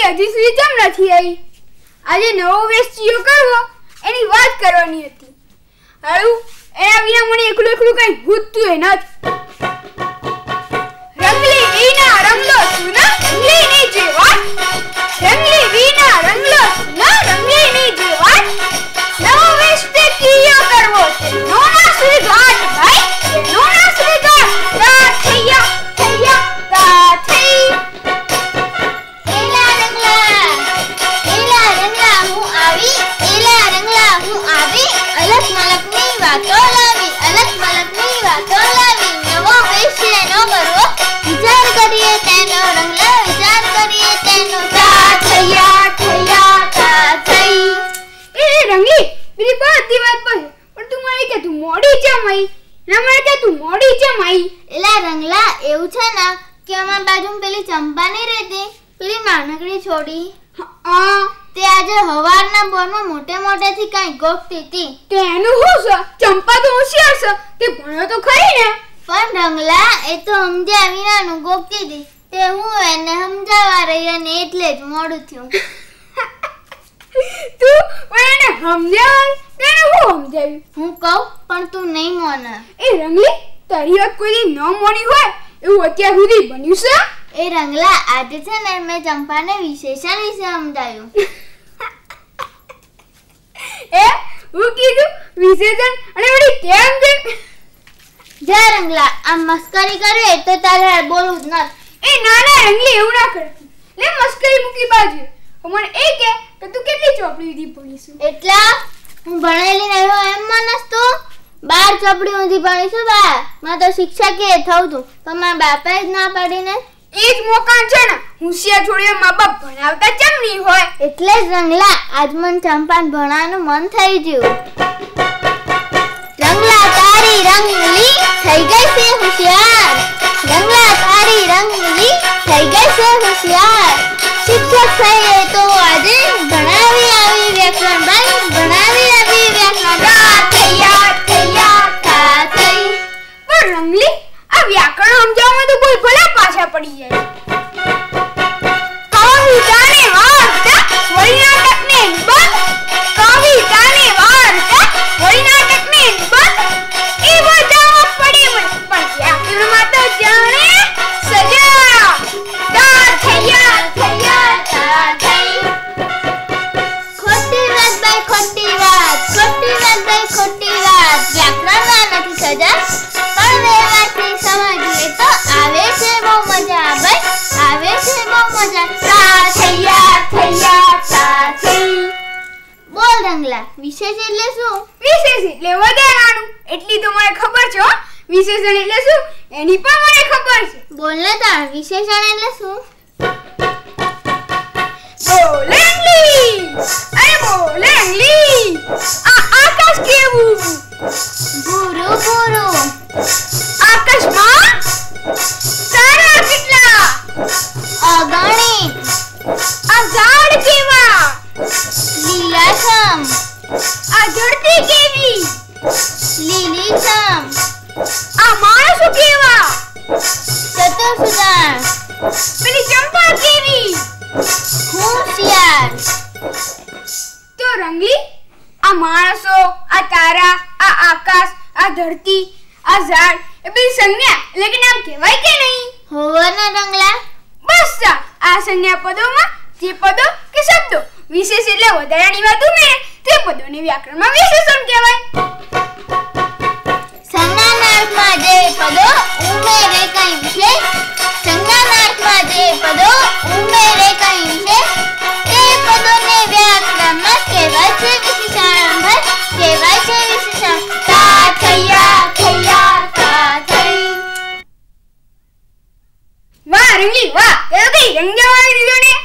રંગલી હજી સુધી કેમ નથી આવી? આજે નવો વેસ્ટીઓ કરવો એની વાત કરવાની હતી. હારું એના વિના મને એકલું એકલું કઈ ભૂતતું એ નથી. રંગલી વિના રંગલો સુના રંગલીની જે વાત, રંગલી વિના રંગલો સુના રંગલીની જે વાત, નવો વેસ્ટે કિયો કરવો છે નોના સુરઘાટ ભાઈ, નોના સુરઘાટ તા થૈયા થૈયા તા થઈ. એલા રંગલા હું આવી, એલા રંગલા હું આવી, અલગ મલકની વાતો લાવી, અલગ મલકની વાતો લાવી, નવો વેશ એનો કરવો વિચાર કરીએ તેનો રંગલા, વિચાર કરીએ તેનો તા થૈયા થૈયા તા થઈ. એ રંગલી બીજી બધી વાત પછી પણ તું મને કે તું મોડી કેમ આવી? ના મને કે તું મોડી કેમ આવી? એલા રંગલા એવું છે ને કે અમાર બાજુ પેલી ચંપા નહીં રહેતી, પેલી નાનકડી છોડી, તે આજે હવારના બોરમાં મોટે મોટેથી કઈ ગોખતી હતી. તેનું શું છે? ચંપા તો હોશિયાર છે, તે ભણ્યો તો ખરી ને. પણ રંગલા એ તો સમજ્યા વિનાનું ગોખતી હતી, તે હું એને સમજાવવા રહી અને એટલે જ મોડું થયું. તું એને સમજાવ, તેને હું સમજાવ્યું? હું કહું પણ તું નહીં મોને. એ રંગલી તારી વાત કોઈ ન મોડી હોય એવું અત્યાર સુધી બન્યું છે? એ રંગલા આજે છે ને મેં ચંપાને વિશેષણ વિશે સમજાવ્યું. એ હું કીધું વિશેષણ અને વળી કેમ છે? જા રંગલા આમ મસ્કરી કરે તો તારે બોલવું જ નથી. એ ના ના રંગલી એવું ના કરતી, લે મસ્કરી મૂકી બાજુ. મને એ કે તું કેટલી ચોપડી સુધી ભણીશું? એટલા હું ભણેલી નહીં હોય એમ માનસ તું? 12 ચોપડી સુધી ભણીશું બા. મેં તો શિક્ષકે થવું તું પણ મારા બાપાએ જ ના પાડીને. એ જ મોકા છે ને, હોશિયાર છોડીઓ મા બાપ ભણાવતા કેમ નહીં હોય? એટલે જ રંગલા આજ મને ચંપાને ભણવાનું મન થઈ ગયું. રંગલા તારી રંગલી થઈ ગઈ છે હોશિયાર, રંગલા તારી રંગલી થઈ ગઈ છે હોશિયાર, શિક્ષક થઈએ તો આજે ભણાવી આવી વ્યાકરણ ભાઈ, ભણાવી આવી વ્યાકરણ તા થૈયા થૈયા તા થઈ. પણ રંગલી આ વ્યાકરણ સમજાવવામાં તો બોલ ભલા પાછા પડી જાય. કવિતાને વાર્તા વળી નાટકને નિબંધ, કવિતાને વાર્તા વળી નાટકને નિબંધ એ બધામાં પડી મને, પણ વ્યાકરણમાં તો જાણે સજા તા થૈયા થૈયા તા થઈ. ખોટી વાત ભાઈ ખોટી વાત, ખોટી વાત ભાઈ ખોટી વાત, વ્યાકરણમાં નથી સજા પણ વ્યવહારથી સમજીએ તો આવે છે બહુ મજા ભાઈ, આવે છે બહુ મજા તા થૈયા થૈયા તા થઈ. બોલ રંગલા વિશેષ એટલે શું? વિશેષ એટલે વધારાનું, એટલી તો મને ખબર છે હો. વિશેષણ એટલે શું એની પણ મને ખબર છે. બોલ ને તાર વિશેષણ એટલે શું? બોલેંગલી અરે બોલેંગલી આ આકાશ કેવું? ભૂરું ભૂરું. આકાશમાં તારા કેટલા? અગણિત. આ ઝાડ કેવા? લીલાછમ. આ ધરતી કેવી? લીલીછમ. આ માણસો કેવા? ચતુર્સુદાર. પેલી ચંપા કેવી? હોશિયાર. તો રંગલી આ માણસો, આ તારા, આ આકાશ, આ ધરતી, આ ઝાડ એ બધી સંજ્ઞા એટલે કે નામ કહેવાય કે નહીં? હોવાના રંગલા. બસ આ સંજ્ઞા પદોમાં જે પદો કે શબ્દો વિશેષ એટલે વધારાની વાત ઉમેરે તે પદોને વ્યાકરણમાં વિશેષણ કહેવાય. સંજ્ઞાનાર્થમાં જે પદો ઉમેરે કઈ વિશેષ, સંજ્ઞાનાર્થમાં જે પદો ઉમેરે કઈ વિશેષ તે પદોને વ્યાકરણમાં કહેવાય છે વિશેષણ ભાઈ, કહેવાય છે વિશેષણ તા થૈયા થૈયા તા થઈ. વાહ રંગલી વાહ, એ તો કઈ રંગ જવાવી દીધો ને.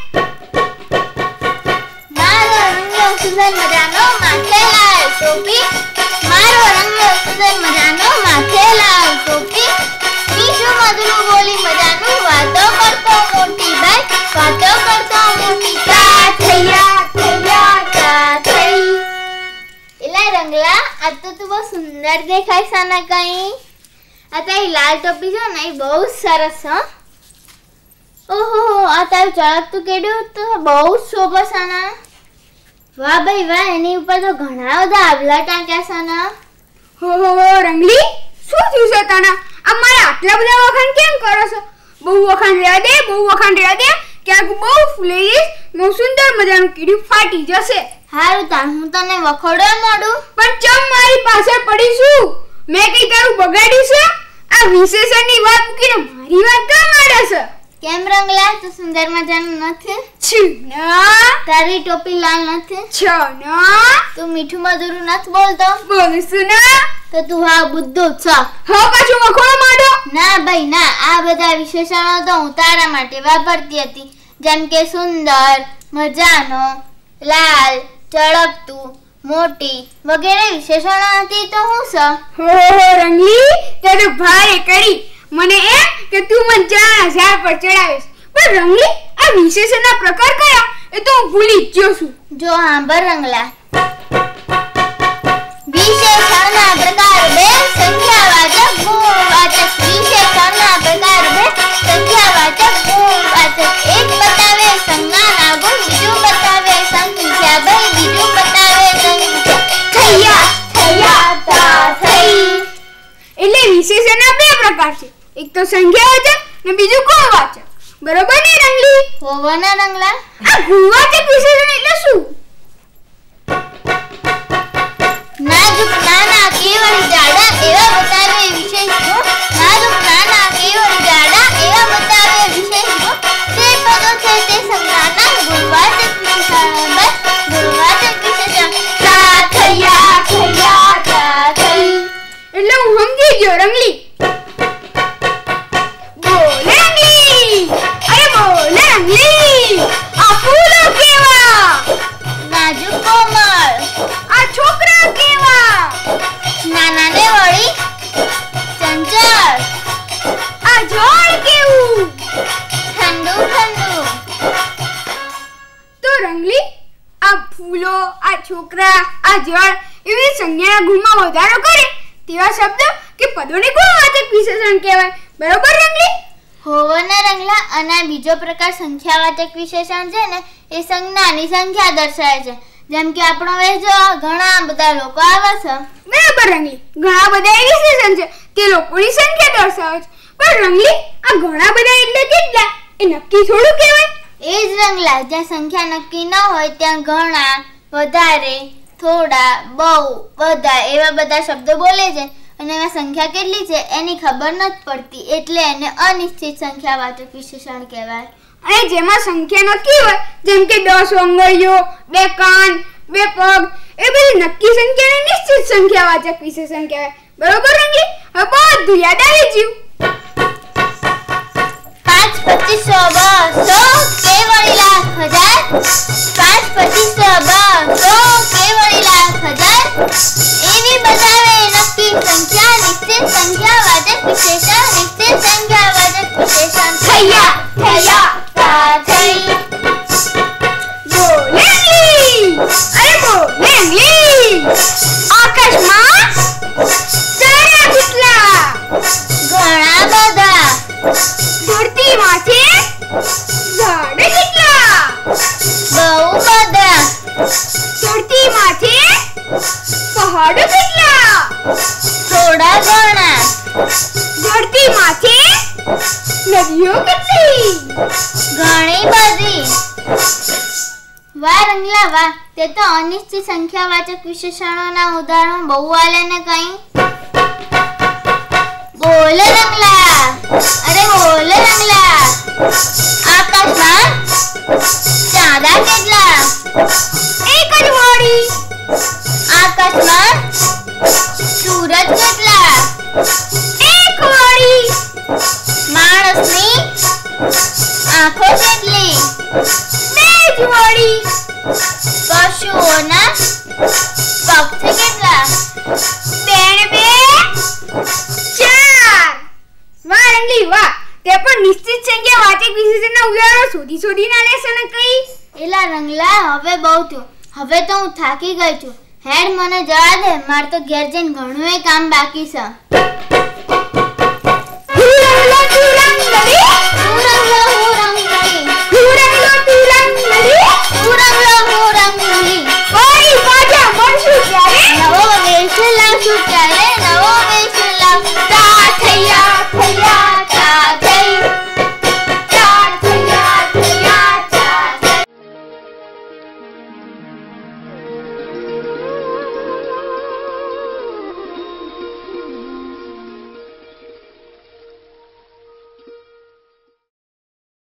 મારો રંગલો સુંદર મજાનો માથે લાલ ટોપી, મારો રંગલો સુંદર મજાનો માથે લાલ ટોપી, મીઠું મધુરું બોલી મજાનું વાતો કરતો મોટી ભાઈ, વાતો કરતો મોટી તા થૈયા થૈયા તા થઈ. એલા રંગલા આ તો તું બહુ સુંદર દેખાય છે ને કઈ. આ તારી લાલ ટોપી છે ને એ બહુ સરસ છે. ઓહો આ તારું ચળકતું કેડું તો બહુ શોભા સાના. વાહ ભાઈ વાહ, એની ઉપર તો ઘણા બધા આભલા ટાંક્યા સાના. હો રંગલી, શું થયું છે તને? અમારે આટલા બધા વખાણ કેમ કરો છો? બહુ વખાણ રહ્યા દે, બહુ વખાણ રહ્યા દે, ક્યાંક બહુ ફૂલી જઈશ, બહુ સુંદર મજાનું કીડું ફાટી જશે. હારું તાર હું તને વખોડવા મોડું. પણ ચમ મારી પાછળ પડીશું? મેં કઈ તારું બગાડ્યું છે? આ વિશેષણની વાત મૂકીને મારી વાત કેમ આડે છે? કેમ રંગલા, તું સુંદર મજાનું નથી? છીના તારી ટોપી લાલ નથી? છના તું મીઠું મધુરું નથી બોલતો? બોલશું ના તો તું હા બુદ્ધો છો. હા પાછું વખોડો માંડો. ના ભાઈ ના, આ બધા વિશેષણો તો હું તારા માટે વાપરતી હતી, જેમ કે સુંદર, મજાનો, લાલ, ચળકતું, મોટી વગેરે વિશેષણો હતી તો હું છે. હો રંગલી, તે તો ભારે કરી. મને એમ કે તું મને ચાના ઝાડ પર ચડાવીશ. પણ રંગલી, આ વિશેષણના પ્રકાર કયા એ તો હું ભૂલી જ ગયો છું. જો સાંભળ રંગલા. વિશેષણના પ્રકાર બે, સંખ્યાવાચક, ગુણવાચક. વિશેષણના પ્રકાર બે, સંખ્યાવાચક, ગુણવાચક. એક બતાવે સંજ્ઞાના ગુણ, બીજું બતાવે સંખ્યા. ભાઈ બીજું બતાવે સંખ્યા. થયા તા થઈ. એટલે વિશેષણના બે પ્રકાર છે, એક તો સંખ્યાવાચક ને બીજું ગુણવાચક. બરોબર ને રંગલી? હોવાના રંગલા. આ ગુણવાચક વિશેષણ એટલે શું? નાજુક નાના કેવળ જાડા એવા બતાવે વિશેષ ગુણ. નાજુક નાના કેવળ જાડા એવા બતાવે વિશેષ ગુણ. તે પદો છે તે સંજ્ઞાના ગુણવાચક વિશેષણ. બસ ગુણવાચક વિશેષણ. તા થયા તા થઈ. એટલે હું સમજી ગયો રંગલી. બોલે રંગલી, અરે બોલે રંગલી, આ ફૂલો કેવા? નાજુક કોમળ. આ છોકરા કેવા? નાના ને વળી ચંચળ. આ ઝાડ કેવું? ઠંડુ ઠંડુ. તો રંગલી, આ ફૂલો, આ છોકરા, આ ઝાડ એવી સંજ્ઞાના ગુણમાં વધારો કરે તેવા શબ્દ કે પદોને ગુણવાચક વિશેષણ કહેવાય. બરોબર રંગલી? હોવાના રંગલા. અને બીજો પ્રકાર સંખ્યાવાચક વિશેષણ છે ને, એ સંજ્ઞાની સંખ્યા દર્શાવે છે. જેમ કે આપણો વેજો ઘણા બધા લોકો આવે છે. બરાબર રંગલી, ઘણા બધા એ વિશેષણ છે તે લોકોની સંખ્યા દર્શાવે છે. પણ રંગલી, આ ઘણા બધા એટલે કેટલા? એ નક્કી થોડું કહેવાય. એ જ રંગલા, જ્યાં સંખ્યા નક્કી ન હોય ત્યાં ઘણા, વધારે, થોડા, બહુ, બધા એવા બધા શબ્દો બોલે છે અને એમાં સંખ્યા કેટલી છે એની ખબર નથી પડતી, એટલે એને અનિશ્ચિત સંખ્યાવાચક વિશેષણ કહેવાય. અને જેમાં સંખ્યા નક્કી હોય, જેમ કે 10 આંગળીઓ, 2 કાન, 2 પગ, એ બધી નક્કી સંખ્યાને નિશ્ચિત સંખ્યાવાચક વિશેષણ કહેવાય. બરોબર રંગલી? હવે બધું યાદ આવી ગયું. 5, 25, 100, 100 કેવળી લાખ હજાર. 5, 25, 100, 100 કેવળી લાખ હજાર. એવી બતાવે નક્કી સંખ્યા નિશ્ચિત સંખ્યાવાચક વિશેષણ. નિશ્ચિત સંખ્યાવાચક વિશેષણ. થયા તા થઈ. બોલેંગલી, અરે બોલેંગલી, આકાશમાં તારા કેટલા? ઘણા બધા. ધરતીમાંથી ઝાડ કેટલા? બહુ બધા. ધરતીમાંથી પહાડ કેટલા? થોડા ઘણા. ધરતીમાંથી નદીઓ કેટલી? ઘણી બધી. વાહ રંગલા વાહ, તે તો અનિશ્ચિત સંખ્યાવાચક વિશેષણોના ઉદાહરણ બહુ આલે ને કઈ. બોલે રંગલા, અરે બોલે રંગલા. આકાશમાં ચાંદા કેટલા? એક જ વાળી. આકાશમાં સૂરજ કેટલા? એક વાળી. માણસની આંખો કેટલી? 2 જ વાળી. પશુઓના પગ કેટલા? 2 ને 2 4. વાહ રંગલી વાહ, તે પણ નિશ્ચિત સંખ્યાવાચક વિશેષણના ઉદાહરણો શોધી ના લેશે ને કઈ. એલા રંગલા, હવે બહુ થયું. હવે તો હું થાકી ગઈ છું. હેડ મને જવા દે, મારે તો ઘેર જઈને ઘણું કામ બાકી છે.